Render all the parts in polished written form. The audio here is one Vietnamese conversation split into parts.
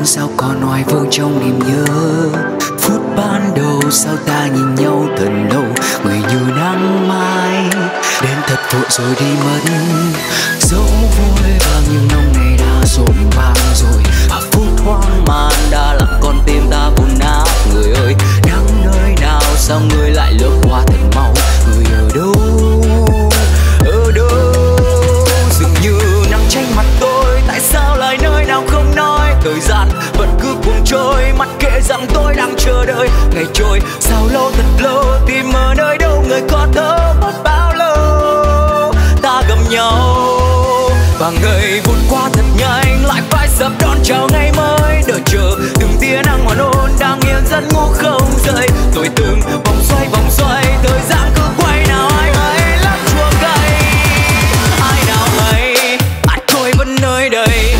sao còn hoài vương trong niềm nhớ. Phút ban đầu sao ta nhìn nhau thật lâu, người như nắng mai đến thật vội rồi đi mất. Dẫu vui bao nhiêu năm ngày đã dồn vang rồi, và phút hoang man đã làm con tim ta buồn nát. Người ơi đang nơi nào sao người lại lướt qua thật mau, người ở đâu ở đâu. Dường như nắng tranh mặt tôi, tại sao lại nơi nào không nói. Thời gian vẫn cứ cuồng trôi, mặc kệ rằng tôi đang chờ đợi. Ngày trôi sao lâu thật lâu, tìm ở nơi đâu người có thấu mất bao lâu. Ta gặp nhau và ngày vụt qua thật nhanh, lại phải sắp đón chào ngày mới. Đợi chờ từng tia nắng hoàn hôn đang yên giấc ngủ không rời. Tôi từng vòng xoay thời gian cứ quay. Nào ai hay lắm chua cay, ai nào hay tại tôi vẫn nơi đây.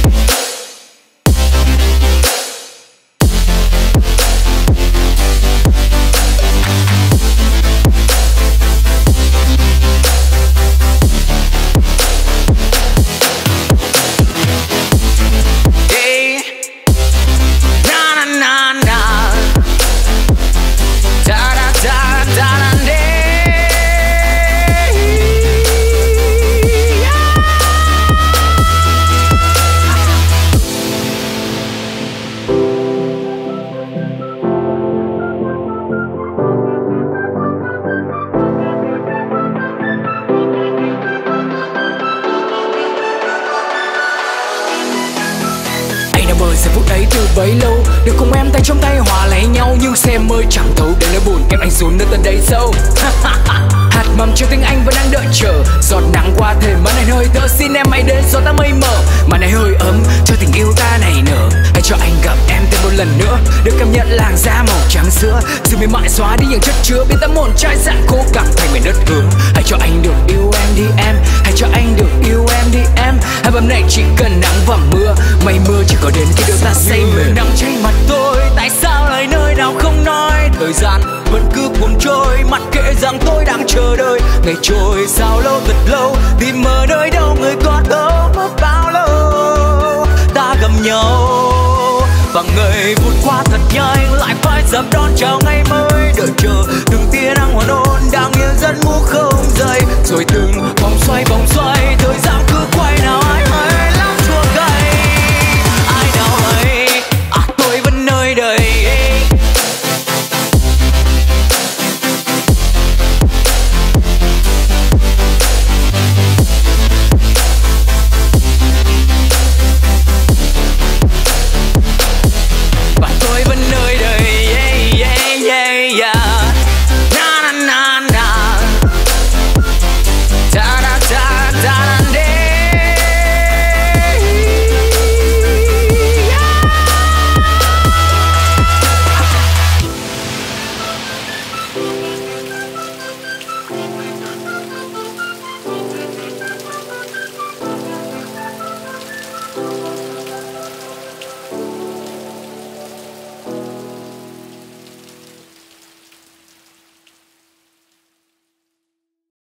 Giờ phút ấy từ bấy lâu được cùng em tay trong tay hòa lấy nhau, nhưng xem ơi chẳng thấu để nỗi buồn kém anh xuống nơi tận đầy sâu. Hạt mầm cho tiếng anh vẫn đang đợi chờ, giọt nắng qua thềm màn này hơi thở. Xin em hãy đến gió ta mây mờ, màn này hơi ấm cho tình yêu ta này nở. Hãy cho anh gặp em thêm một lần nữa, được cảm nhận làn da màu trắng sữa. Sự mềm mại xóa đi những chất chứa, biến tâm hồn trai dạng khô cằn thành mảnh đất hứa. Hãy cho anh được yêu em đi em, hãy cho anh được yêu em đi em. Hai bấm này chỉ cần nắng và mưa, mây mưa chỉ có đến khi đôi ta say mềm. Nắng trên mặt tôi, tại sao lại nơi nào không nói. Thời gian vẫn cứ cuồng trôi, mặc kệ rằng tôi đang chờ đợi. Ngày trôi sao lâu thật lâu, tìm ở nơi đâu người có thấu mất bao lâu. Ta gặp nhau và ngày vụt qua thật nhanh, lại phải sắp đón chào ngày mới. Đợi chờ từng tia nắng hoàn hôn đang yên giấc ngủ không dậy. Rồi từng vòng xoay thời gian cứ quay. Nào ai hay